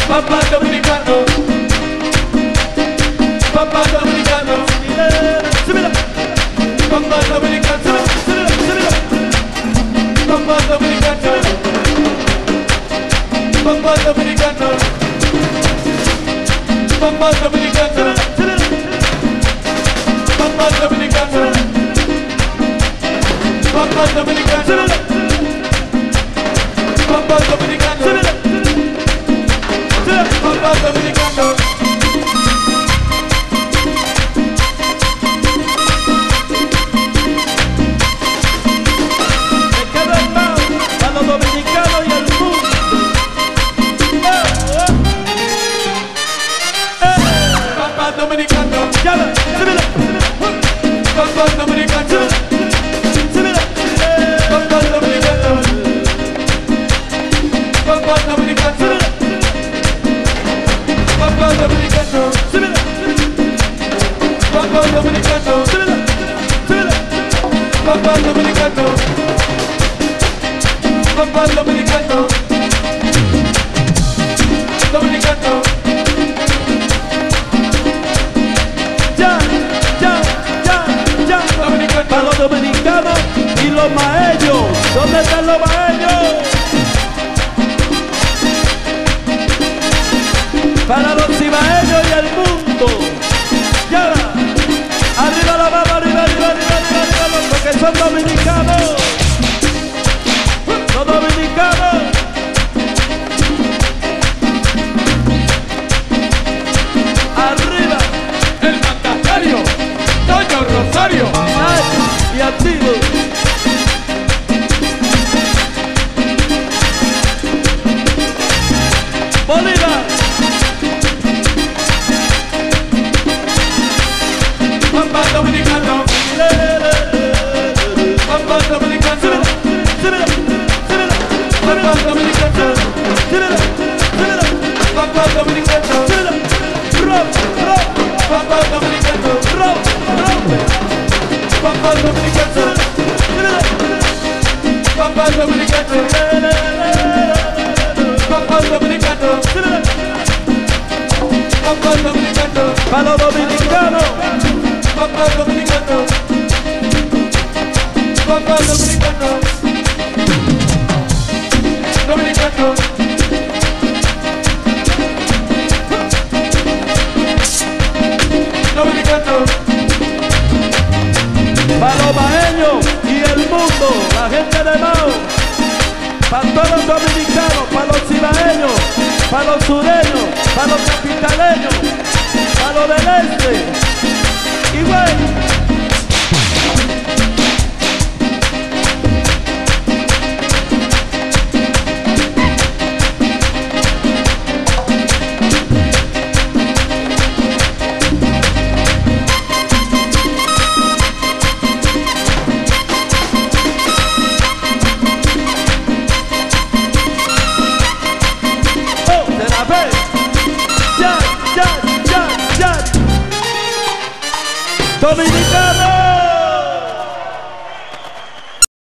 Papá dominicano, papá dominicano, súbela. Papá dominicano, súbela. Papá dominicano, papá dominicano, papá dominicano, papá dominicano, papá dominicano, papá dominicano, papá dominicano. Me quedo al lado a los dominicanos y al mundo. Papá dominicano, Llama, súbela. papá dominicano, Súbela. papá dominicano, papá dominicano, papá dominicano, Súbela. papá dominicano, Súbela. Súbela. papá dominicano, papá dominicano, dominicano, Ya, ya, ya, ya. dominicano, Para los dominicanos y los maeños. ¿Dónde están los maeños? Para los cibaeños y el mundo. Ya. Arriba la mano, arriba, arriba, arriba, arriba, arriba, los que son dominicanos. Los dominicanos. Arriba. el mandatario, Toño Rosario, Ay, y activo. Bolívar. papá dominicano, papá dominicano, Súbela, súbela, papá dominicano, súbela, súbela, papá dominicano, súbela. Rock, rock, papá dominicano, rock, rock. papá dominicano, Súbela. papá dominicano, papá dominicano, Súbela. papá dominicano, Para los dominicanos. papá dominicano, papá dominicano, dominicano, dominicano, Para los maeños y el mundo. La gente de Mao. Para todos los dominicanos. Para los cibaeños. Para los sureños. Para los capitaleños. Para los del este. Y bueno. Oh, de la vez. Ya, ya, ya, ya. Dominicano.